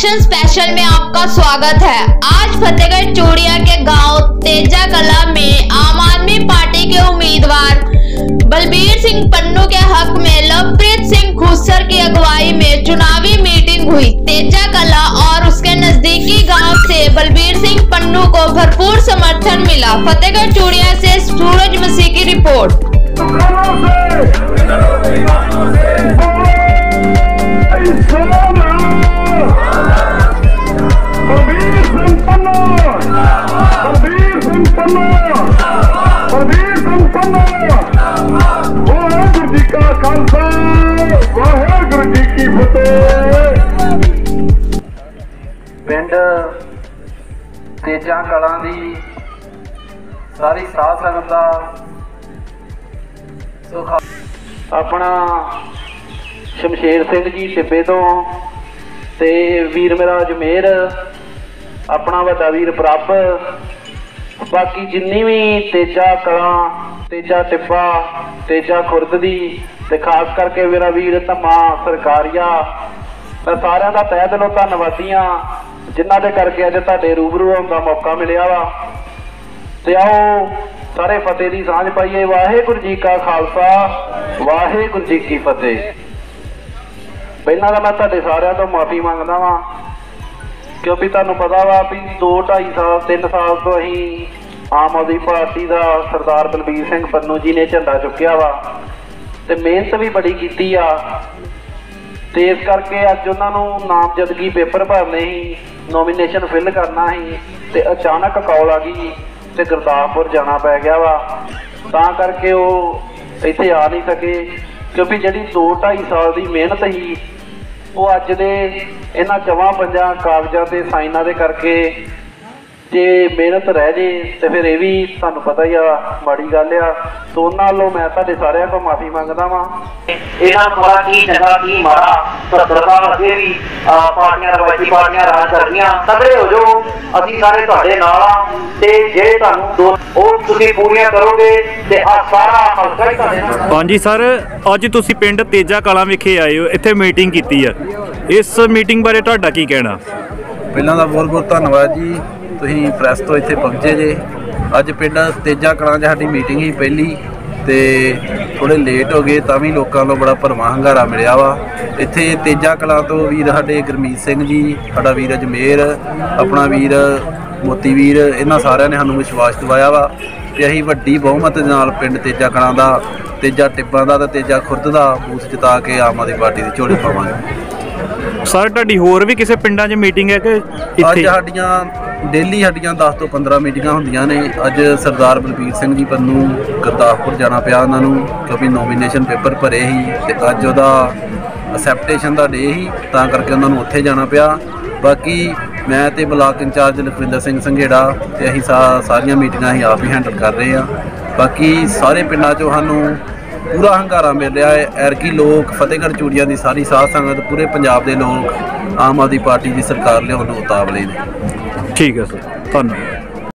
Election special में आपका स्वागत है। आज फतेहगढ़ चूड़िया के गांव तेजा कला में आम आदमी पार्टी के उम्मीदवार बलबीर सिंह पन्नू के हक में लवप्रीत सिंह खुसर की अगुवाई में चुनावी मीटिंग हुई। तेजा कला और उसके नजदीकी गांव से बलबीर सिंह पन्नू को भरपूर समर्थन मिला। फतेहगढ़ चूड़िया से सूरज मसीह की रिपोर्ट। पिंड तेजा कलां दी सारी साध संगत दा सुख अपना शमशेर सिंह जी टिब्बे तो ते वीर मेरा अजमेर अपना वड्डा वीर प्रभ बाकी जिन्नी भी तेजा कलां तेजा टिब्बा तेजा खुर्द दी ते खास करके मेरा वीर धम्मा सरकारिया मैं सारिਆਂ ਦਾ तह दिलों धन्नवादी हाँ जिन्हां दे करके अज तुहाडे रूबरू होण दा मौका मिलिया वा। ते आओ सारे फतेह दी सांझ पाईए। वाहिगुरू जी का खालसा वाहिगुरू जी की फतेह। पहला तो मैं तुहाडे सारिਆਂ तो माफ़ी मंगदा वां क्योंकि तुहानूं पता वा भी 2-2.5 साल 3 साल तो असीं आम आदमी पार्टी का सरदार बलबीर सिंह पन्नू जी ने झंडा चुक्या वा ते मेहनत भी बड़ी कीती आ ते इस करके अज उन्होंने नामजदगी पेपर भरने ही नोमीनेशन फिल करना ही ते अचानक कॉल आ गई ते गुरदासपुर जाना पै गया वा तां करके वो इत्थे आ नहीं सके क्योंकि जिहड़ी 2-2.5 साल की मेहनत ही वो अज दे इन्हां 4-5 कागजां ते साइनां दे करके जे मेहनत रह जे तो फिर यह भी तुहानूं पता ही आ माड़ी गल आ। तो उन्हां नालों मैं तुहाडे सारिਆਂ को माफ़ी मंगदा वां। इन्हां थोड़ा की चंगा की माड़ा 70 साल अगे भी पार्टियां रवायती पार्टियां राज कर रही तगड़े हो जो असीं सारे तुहाडे नाल आ ते जे तुहानूं दो ਉਹ ਤੁਸੀਂ ਪੂਰੀਆਂ ਕਰੋਗੇ ਤੇ ਆ ਸਾਰਾ ਹਲਕਾ ਹੀ ਤੁਹਾਡੇ ਨਾਲ। ਹਾਂਜੀ ਸਰ, ਅੱਜ ਤੁਸੀਂ ਪਿੰਡ ਤੇਜਾ ਕਲਾਂ ਵਿਖੇ ਆਏ ਹੋ, ਇੱਥੇ ਮੀਟਿੰਗ ਕੀਤੀ ਹੈ। ਇਸ ਮੀਟਿੰਗ ਬਾਰੇ ਤੁਹਾਡਾ ਕੀ ਕਹਿਣਾ? ਪਹਿਲਾਂ ਤਾਂ ਬਹੁਤ ਬਹੁਤ ਧੰਨਵਾਦ ਜੀ, ਤੁਸੀਂ ਪ੍ਰੈਸ ਤੋਂ ਇੱਥੇ ਪਹੁੰਚੇ ਜੇ। ਅੱਜ ਪਿੰਡ ਤੇਜਾ ਕਲਾਂ 'ਚ ਸਾਡੀ ਮੀਟਿੰਗ ਹੀ ਪਹਿਲੀ ਤੇ ਥੋੜ੍ਹੇ ਲੇਟ ਹੋ ਗਏ ਤਾਂ ਵੀ ਲੋਕਾਂ ਤੋਂ ਬੜਾ ਭਰਵਾਂ ਹੰਗਾਰਾ ਮਿਲਿਆ ਵਾ। ਇੱਥੇ ਤੇਜਾ ਕਲਾਂ ਤੋਂ ਵੀਰ ਸਾਡੇ ਗੁਰਮੀਤ ਸਿੰਘ ਜੀ, ਸਾਡਾ ਵੀਰ ਅਜਮੇਰ, ਆਪਣਾ ਵੀਰ ਮੋਤੀ ਵੀਰ, ਇਹਨਾਂ ਸਾਰਿਆਂ ਨੇ ਸਾਨੂੰ ਵਿਸ਼ਵਾਸ ਦਿਵਾਇਆ ਵਾ ਕਿ ਅਸੀਂ ਵੱਡੀ ਬਹੁਮਤ ਦੇ ਨਾਲ ਪਿੰਡ ਤੇਜਾ ਕਲਾਂ ਦਾ, ਤੇਜਾ ਟਿੱਬਾਂ ਦਾ ਤੇ ਤੇਜਾ ਖੁਰਦ ਦਾ ਬੂਥ ਜਿਤਾ ਕੇ ਆਮ ਆਦਮੀ ਪਾਰਟੀ ਦੀ ਝੋਲੀ ਪਾਵਾਂਗੇ। ਸਰ ਤੁਹਾਡੀ ਹੋਰ ਵੀ ਕਿਸੇ ਪਿੰਡਾਂ 'ਚ ਮੀਟਿੰਗ ਹੈ ਕਿ ਅੱਜ ਸਾਡੀਆਂ ਡੇਲੀ ਸਾਡੀਆਂ 10 ਤੋਂ 15 ਮੀਟਿੰਗਾਂ ਹੁੰਦੀਆਂ ਨੇ। ਅੱਜ ਸਰਦਾਰ ਬਲਬੀਰ ਸਿੰਘ ਜੀ ਪੰਨੂ ਗੁਰਦਾਸਪੁਰ ਜਾਣਾ ਪਿਆ ਉਹਨਾਂ ਨੂੰ ਕਿਉਂਕਿ ਨੋਮੀਨੇਸ਼ਨ ਪੇਪਰ ਭਰੇ ਸੀ ਤੇ ਅੱਜ ਉਹਦਾ ਅਸੈਪਟੇਸ਼ਨ ਦਾ ਡੇ ਸੀ ਤਾਂ ਕਰਕੇ ਉਹਨਾਂ ਨੂੰ ਉੱਥੇ ਜਾਣਾ ਪਿਆ। ਬਾਕੀ ਮੈਂ ਤੇ ਬਲਾਕ ਇੰਚਾਰਜ ਲਖਵਿੰਦਰ ਸਿੰਘ ਸੰਘੇੜਾ ਤੇ ਅਸੀਂ ਸਾਰੀਆਂ ਮੀਟਿੰਗਾਂ ਅਸੀਂ ਆਪ ਹੀ ਹੈਂਡਲ ਕਰ ਰਹੇ ਹਾਂ। ਬਾਕੀ ਸਾਰੇ ਪਿੰਡਾਂ 'ਚੋਂ ਸਾਨੂੰ ਪੂਰਾ ਹੰਗਾਰਾ ਮਿਲ ਰਿਹਾ ਹੈ। ਐਰਕੀ ਲੋਕ ਫਤਿਹਗੜ੍ਹ ਚੂੜੀਆਂ ਦੀ ਸਾਰੀ ਸਾਧ ਸੰਗਤ ਪੂਰੇ ਪੰਜਾਬ ਦੇ ਲੋਕ ਆਮ ਆਦਮੀ ਪਾਰਟੀ ਦੀ ਸਰਕਾਰ ਲਿਆਉਣ ਨੂੰ ਉਤਾਵਲੇ ਨੇ। ਠੀਕ ਹੈ ਸਰ, ਧੰਨਵਾਦ।